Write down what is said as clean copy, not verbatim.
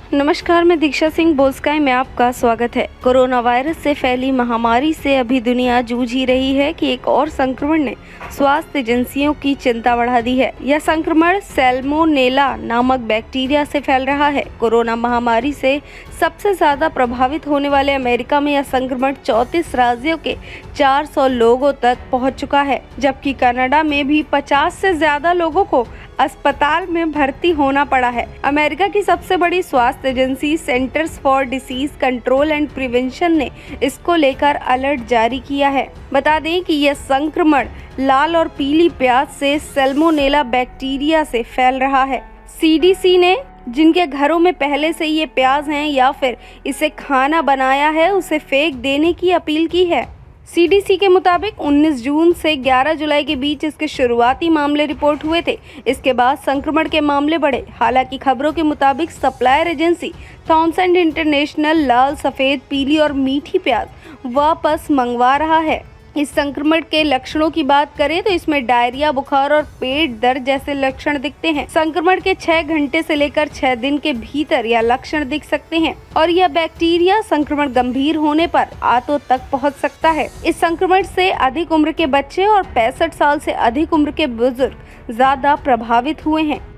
नमस्कार, मैं दीक्षा सिंह बोल्स्काई में आपका स्वागत है। कोरोना वायरस से फैली महामारी से अभी दुनिया जूझ ही रही है कि एक और संक्रमण ने स्वास्थ्य एजेंसियों की चिंता बढ़ा दी है। यह संक्रमण सैल्मोनेला नामक बैक्टीरिया से फैल रहा है। कोरोना महामारी से सबसे ज्यादा प्रभावित होने वाले अमेरिका में यह संक्रमण 34 राज्यों के 400 लोगों तक पहुंच चुका है, जबकि कनाडा में भी 50 से ज्यादा लोगों को अस्पताल में भर्ती होना पड़ा है। अमेरिका की सबसे बड़ी स्वास्थ्य agency centers for disease control and prevention ने इसको लेकर अलर्ट जारी किया है। बता दें कि यह संक्रमण लाल और पीली प्याज से सैल्मोनेला बैक्टीरिया से फैल रहा है। सीडीसी ने जिनके घरों में पहले से ये प्याज हैं या फिर इसे खाना बनाया है, उसे फेंक देने की अपील की है। सीडीसी के मुताबिक 19 जून से 11 जुलाई के बीच इसके शुरुआती मामले रिपोर्ट हुए थे। इसके बाद संक्रमण के मामले बढ़े। हालांकि खबरों के मुताबिक सप्लायर एजेंसी थॉमसन इंटरनेशनल लाल, सफेद, पीली और मीठी प्याज वापस मंगवा रहा है। इस संक्रमण के लक्षणों की बात करें तो इसमें डायरिया, बुखार और पेट दर्द जैसे लक्षण दिखते हैं। संक्रमण के 6 घंटे से लेकर 6 दिन के भीतर यह लक्षण दिख सकते हैं और यह बैक्टीरिया संक्रमण गंभीर होने पर आंतों तक पहुंच सकता है। इस संक्रमण से अधिक उम्र के बच्चे और 65 साल से अधिक उम्र के बुजुर्ग ज्यादा प्रभावित हुए हैं।